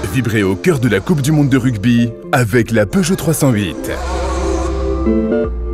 Vibrez au cœur de la Coupe du Monde de rugby avec la Peugeot 308.